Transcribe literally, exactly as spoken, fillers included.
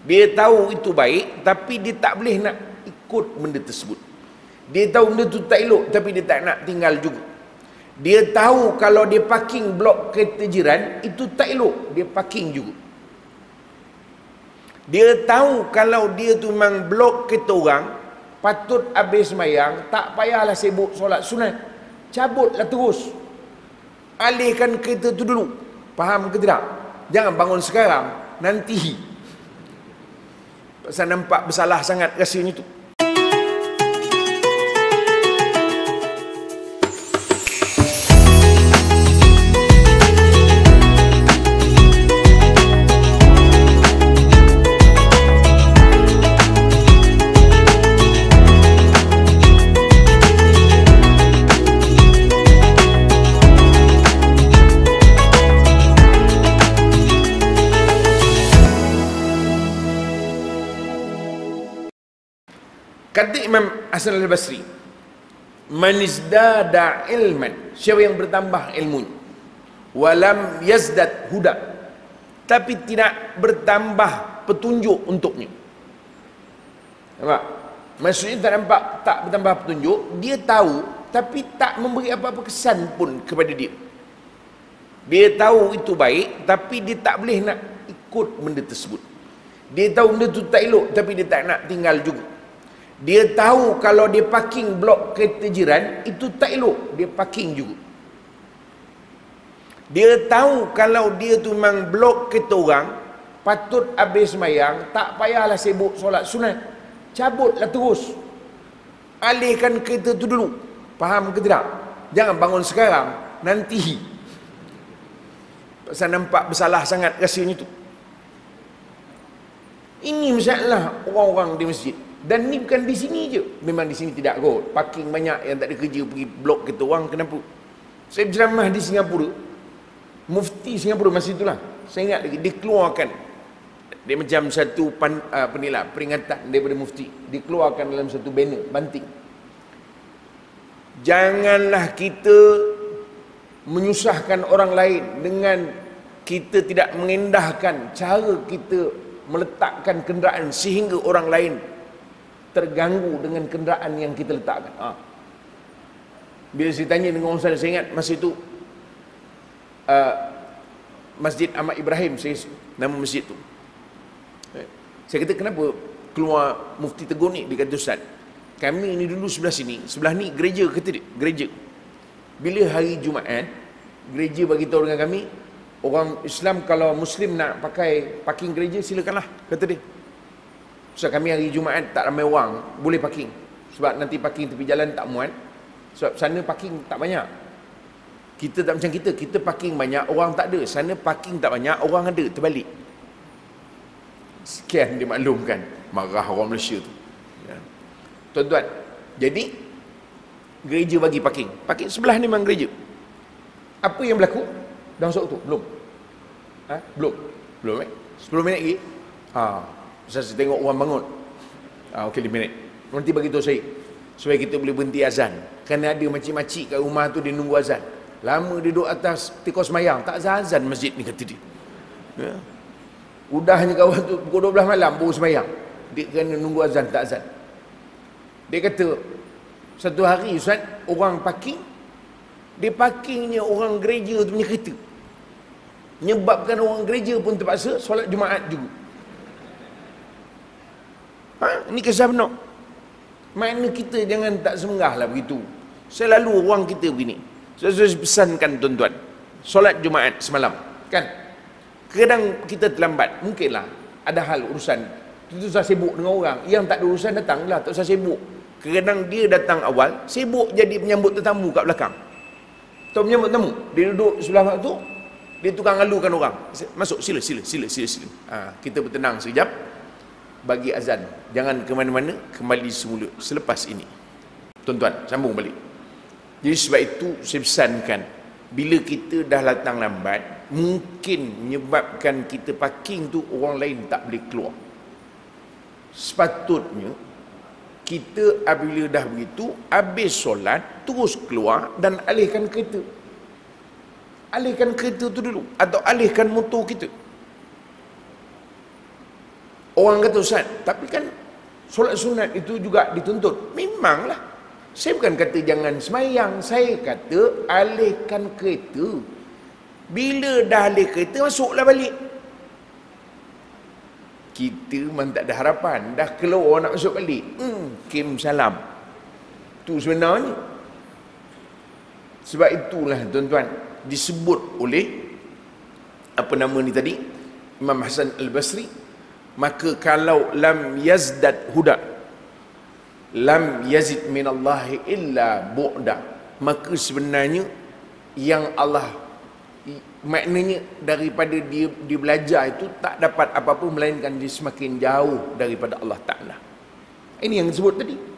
Dia tahu itu baik, tapi dia tak boleh nak ikut benda tersebut. Dia tahu benda tu tak elok, tapi dia tak nak tinggal juga. Dia tahu kalau dia parking blok kereta jiran, itu tak elok, dia parking juga. Dia tahu kalau dia tu memang blok kereta orang, patut habis sembahyang, tak payahlah sibuk solat sunat, cabutlah terus, alihkan kereta tu dulu. Faham ke tidak? Jangan bangun sekarang, nanti. Pasal nampak bersalah sangat rasanya tu. Kata Imam Hasan al-Basri, man izdada ilman, siapa yang bertambah ilmu, walam yazdad huda, tapi tidak bertambah petunjuk untuknya. Nampak? Maksudnya tak nampak, tak bertambah petunjuk, dia tahu tapi tak memberi apa-apa kesan pun kepada dia. Dia tahu itu baik, tapi dia tak boleh nak ikut benda tersebut. Dia tahu benda tu tak elok, tapi dia tak nak tinggal juga. Dia tahu kalau dia parking blok kereta jiran, itu tak elok, dia parking juga. Dia tahu kalau dia tu memang blok kereta orang, patut habis sembahyang, tak payahlah sibuk solat sunat, cabutlah terus, alihkan kereta tu dulu. Faham ke tidak? Jangan bangun sekarang, nanti. Pasal nampak bersalah sangat rasanya tu. Ini masalah orang-orang di masjid. Dan ni bukan di sini je. Memang di sini tidak kot. Parking banyak yang tak ada kerja pergi blok kereta orang. Kenapa? Saya berceramah di Singapura. Mufti Singapura masa itulah. Saya ingat lagi. Dia keluarkan. Dia macam satu pan, apa ni lah, peringatan daripada mufti. Dia keluarkan dalam satu banner, banting. Janganlah kita menyusahkan orang lain dengan kita tidak mengendahkan cara kita meletakkan kenderaan sehingga orang lain terganggu dengan kenderaan yang kita letakkan. Ha. Bila saya tanya dengan orang sana, saya ingat masa itu uh, Masjid Ahmad Ibrahim, saya, nama masjid tu. Saya kata, kenapa keluar Mufti Tegur ni? Dia kata, Ustaz, kami ni dulu sebelah sini, sebelah ni gereja, kata dia, gereja. Bila hari Jumaat, gereja bagi tahu dengan kami, orang Islam kalau Muslim nak pakai parking gereja, silakanlah, kata dia. So kami hari Jumaat tak ramai orang, boleh parking. Sebab nanti parking tepi jalan tak muat. Sebab sana parking tak banyak. Kita tak macam kita, kita parking banyak, orang tak ada. Sana parking tak banyak, orang ada, terbalik. Sekian dimaklumkan. Marah orang Malaysia tu. Ya. Tuan-tuan, jadi gereja bagi parking. Parking sebelah ni memang gereja. Apa yang berlaku dalam waktu tu? Belum. Ha? Belum. Belum eh? sepuluh minit lagi. Ha. Saya tengok orang bangun. Ah, okey, lima minit. Nanti bagi tahu saya. Supaya kita boleh berhenti azan. Kerana ada makcik-makcik kat rumah tu dia nunggu azan. Lama dia duduk atas tikos semayang. Tak azan masjid ni, kata dia. Ya. Udahnya kawan tu pukul dua belas malam baru semayang. Dia kena nunggu azan, tak azan. Dia kata, satu hari Ustaz, orang parking. Dia parkingnya orang gereja tu punya kereta. Menyebabkan orang gereja pun terpaksa solat Jumaat juga. Ha? Ini kisah benar. Makna kita jangan tak semenggah lah begitu. Selalu orang kita begini. Saya so, so, pesankan tuan-tuan, solat Jumaat semalam, kan? Kadang kita terlambat, mungkinlah ada hal urusan. Itu susah sibuk dengan orang. Yang tak ada urusan datanglah, tak usah sibuk. Kadang dia datang awal, sibuk jadi penyambut tetamu kat belakang. Tahu penyambut tetamu? Dia duduk sebelah tu, dia tukang alukan orang. Masuk, sila, sila, sila, sila, sila. Ha, kita bertenang sekejap. Bagi azan. Jangan ke mana-mana, kembali semula selepas ini. Tuan-tuan, sambung balik. Jadi sebab itu saya pesankan, bila kita dah datang lambat, mungkin menyebabkan kita parking tu orang lain tak boleh keluar. Sepatutnya kita apabila dah begitu, habis solat, terus keluar dan alihkan kereta. Alihkan kereta tu dulu, atau alihkan motor kita. Orang kata, Ustaz, tapi kan solat sunat itu juga dituntut. Memanglah. Saya bukan kata jangan semayang, saya kata alihkan kereta. Bila dah alih kereta, masuklah balik. Kita memang tak ada harapan, dah keluar nak masuk balik. Hmm, Kim salam. Tu sebenarnya. Sebab itulah tuan-tuan, disebut oleh apa nama ni tadi, Imam Hasan Al-Basri, maka kalau lam yazdad huda, lam yazid minallahi illa bu'da, maka sebenarnya yang Allah, maknanya daripada dia, dia belajar itu tak dapat apa-apa melainkan dia semakin jauh daripada Allah Ta'ala. Ini yang disebut tadi.